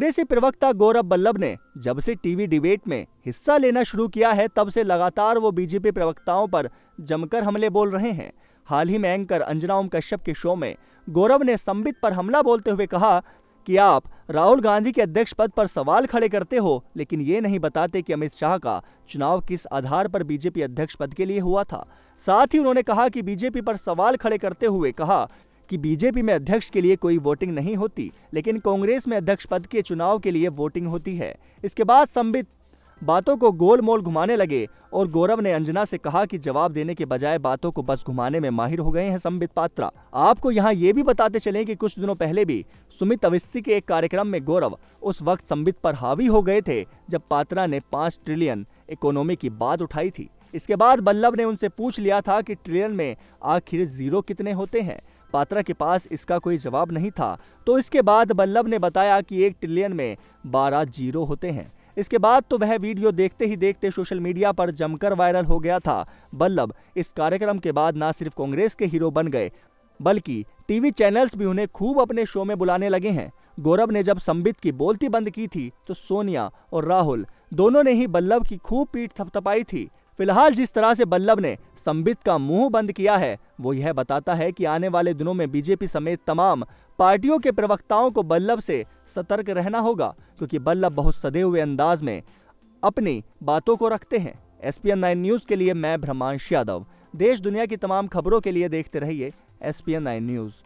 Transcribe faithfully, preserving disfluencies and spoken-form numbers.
कांग्रेसी प्रवक्ता गौरव वल्लभ ने जब से टीवी डिबेट में हिस्सा लेना शुरू किया है तब से लगातार वो बीजेपी प्रवक्ताओं पर जमकर हमले बोल रहे हैं। हाल ही में एंकर अंजना ओम कश्यप के शो में गौरव ने संबित पर हमला बोलते हुए कहा कि आप राहुल गांधी के अध्यक्ष पद पर सवाल खड़े करते हो, लेकिन ये नहीं बताते कि अमित शाह का चुनाव किस आधार पर बीजेपी अध्यक्ष पद के लिए हुआ था। साथ ही उन्होंने कहा कि बीजेपी पर सवाल खड़े करते हुए कहा कि बीजेपी में अध्यक्ष के लिए कोई वोटिंग नहीं होती, लेकिन कांग्रेस में अध्यक्ष पद के चुनाव के लिए वोटिंग होती है। इसके बाद संबित बातों को गोल मोल घुमाने लगे और गौरव ने अंजना से कहा कि जवाब देने के बजाय बातों को बस घुमाने में माहिर हो गए हैं संबित पात्रा। आपको यहां ये भी बताते चलें कि कुछ दिनों पहले भी सुमित अवस्थी के एक कार्यक्रम में गौरव उस वक्त संबित पर हावी हो गए थे जब पात्रा ने पांच ट्रिलियन इकोनॉमी की बात उठाई थी। इसके बाद वल्लभ ने उनसे पूछ लिया था कि ट्रिलियन में आखिर जीरो कितने होते हैं। पात्रा के पास इसका कोई जवाब नहीं था, तो इसके बाद वल्लभ ने बताया कि एक ट्रिलियन में बारह जीरो होते हैं। इसके बाद तो वह वीडियो देखते ही देखते सोशल मीडिया पर जमकर वायरल हो गया था। वल्लभ इस कार्यक्रम के बाद न सिर्फ कांग्रेस के हीरो बन गए, बल्कि टीवी चैनल्स भी उन्हें खूब अपने शो में बुलाने लगे हैं। गौरव ने जब संबित की बोलती बंद की थी तो सोनिया और राहुल दोनों ने ही वल्लभ की खूब पीठ थपथपाई थी। फिलहाल जिस तरह से वल्लभ ने संबित का मुंह बंद किया है वो यह बताता है कि आने वाले दिनों में बीजेपी समेत तमाम पार्टियों के प्रवक्ताओं को वल्लभ से सतर्क रहना होगा, क्योंकि वल्लभ बहुत सधे हुए अंदाज में अपनी बातों को रखते हैं। S P N nine news के लिए मैं भ्रमांश यादव। देश दुनिया की तमाम खबरों के लिए देखते रहिए S P N nine news.